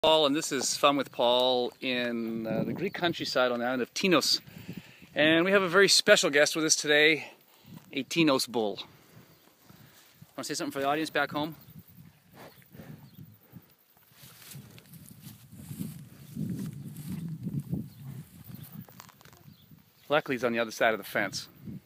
Paul, and this is Fun with Paul in the Greek countryside on the island of Tinos. And we have a very special guest with us today, a Tinos bull. Want to say something for the audience back home? Luckily he's on the other side of the fence.